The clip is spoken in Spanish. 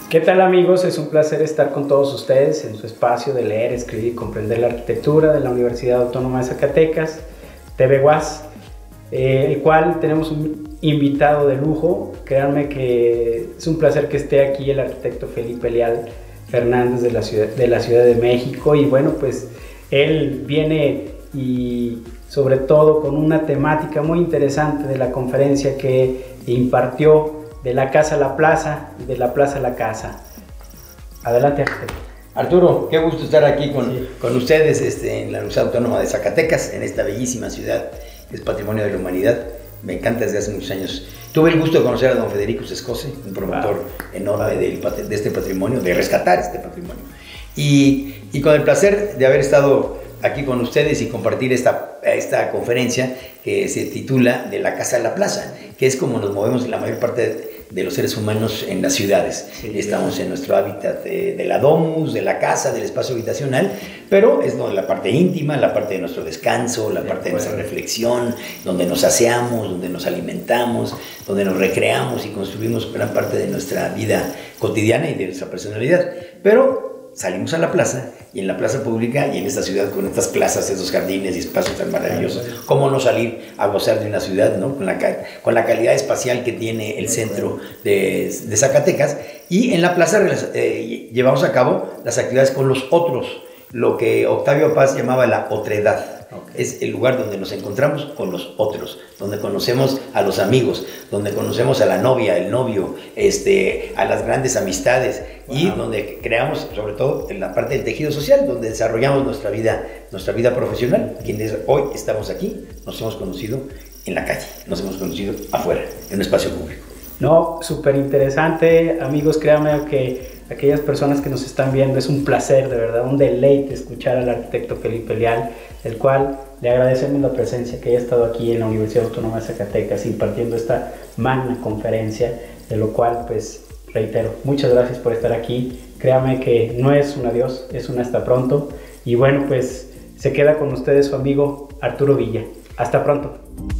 ¿Qué tal, amigos? Es un placer estar con todos ustedes en su espacio de leer, escribir y comprender la arquitectura de la Universidad Autónoma de Zacatecas, TV UAS, el cual tenemos un invitado de lujo. Créanme que es un placer que esté aquí el arquitecto Felipe Leal Fernández de la Ciudad de México, y bueno, pues él viene y sobre todo con una temática muy interesante de la conferencia que impartió de la casa a la plaza y de la plaza a la casa. Adelante, arquitecto. Arturo, qué gusto estar aquí con ustedes en la Universidad Autónoma de Zacatecas, en esta bellísima ciudad que es patrimonio de la humanidad. Me encanta desde hace muchos años. Tuve el gusto de conocer a don Federico Sescose, un promotor enorme de este patrimonio, de rescatar este patrimonio. Y con el placer de haber estado aquí con ustedes y compartir esta conferencia que se titula De la casa a la plaza, que es como nos movemos la mayor parte de los seres humanos en las ciudades. Sí, estamos en nuestro hábitat de la domus, de la casa, del espacio habitacional, pero es la parte íntima, la parte de nuestro descanso, la parte de nuestra reflexión, donde nos aseamos, donde nos alimentamos, donde nos recreamos y construimos gran parte de nuestra vida cotidiana y de nuestra personalidad. Pero salimos a la plaza, y en la plaza pública y en esta ciudad con estas plazas, estos jardines y espacios tan maravillosos, ¿cómo no salir a gozar de una ciudad, ¿no? con la calidad espacial que tiene el centro de Zacatecas? Y en la plaza llevamos a cabo las actividades con los otros, lo que Octavio Paz llamaba la otredad. Es el lugar donde nos encontramos con los otros, donde conocemos a los amigos, donde conocemos a la novia, el novio, a las grandes amistades, y donde creamos, sobre todo, en la parte del tejido social, donde desarrollamos nuestra vida profesional. Quienes hoy estamos aquí, nos hemos conocido en la calle, nos hemos conocido afuera, en un espacio público. No, súper interesante, amigos. Créanme que aquellas personas que nos están viendo, es un placer, de verdad, un deleite escuchar al arquitecto Felipe Leal, el cual le agradecemos la presencia, que haya estado aquí en la Universidad Autónoma de Zacatecas impartiendo esta magna conferencia, de lo cual, pues, reitero, muchas gracias por estar aquí. Créame que no es un adiós, es un hasta pronto. Y bueno, pues se queda con ustedes su amigo Arturo Villa. Hasta pronto.